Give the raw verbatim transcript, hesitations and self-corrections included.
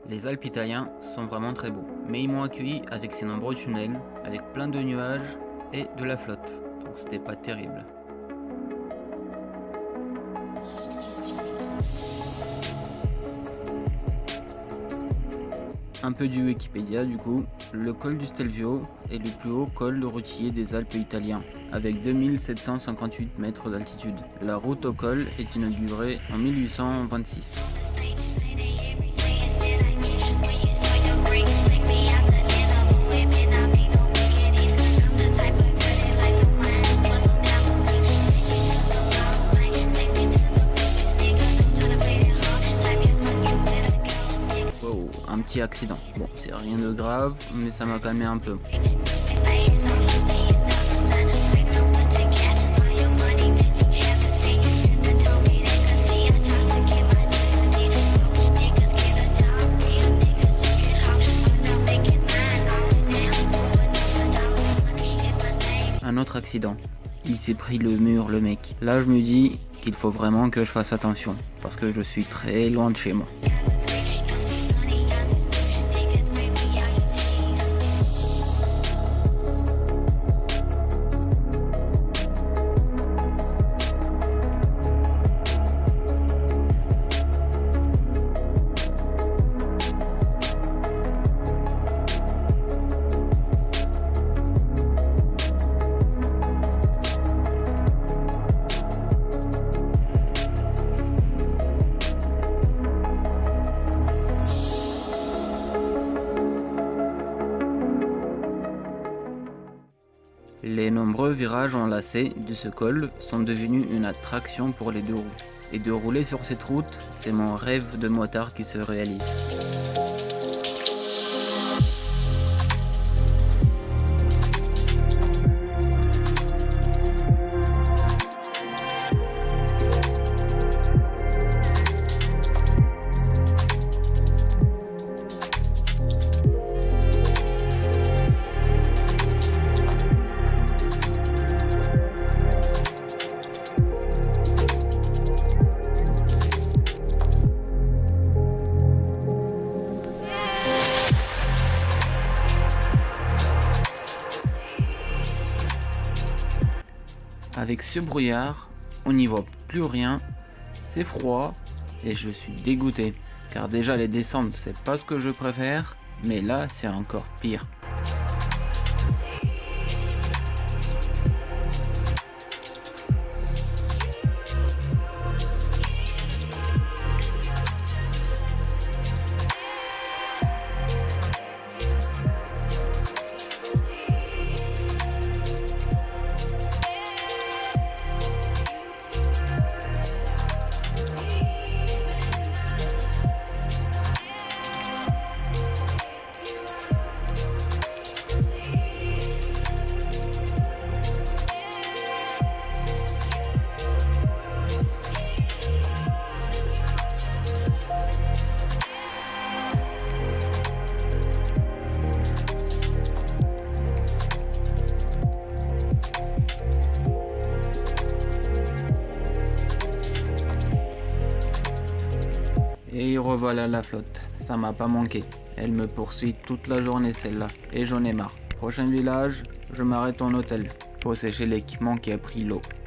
Les Alpes italiens sont vraiment très beaux, mais ils m'ont accueilli avec ses nombreux tunnels, avec plein de nuages et de la flotte, donc c'était pas terrible. Un peu du Wikipédia du coup, le col du Stelvio est le plus haut col routier des Alpes italiens, avec deux mille sept cent cinquante-huit mètres d'altitude. La route au col est inaugurée en mille huit cent vingt-six. Un petit accident. Bon, c'est rien de grave, mais ça m'a calmé un peu. Un autre accident. Il s'est pris le mur, le mec. Là, je me dis qu'il faut vraiment que je fasse attention, parce que je suis très loin de chez moi. Les nombreux virages enlacés de ce col sont devenus une attraction pour les deux roues. Et de rouler sur cette route, c'est mon rêve de motard qui se réalise. Avec ce brouillard, on n'y voit plus rien, c'est froid et je suis dégoûté. Car déjà les descentes c'est pas ce que je préfère, mais là c'est encore pire. Et revoilà la flotte, ça m'a pas manqué. Elle me poursuit toute la journée celle-là, et j'en ai marre. Prochain village, je m'arrête en hôtel. Faut sécher l'équipement qui a pris l'eau.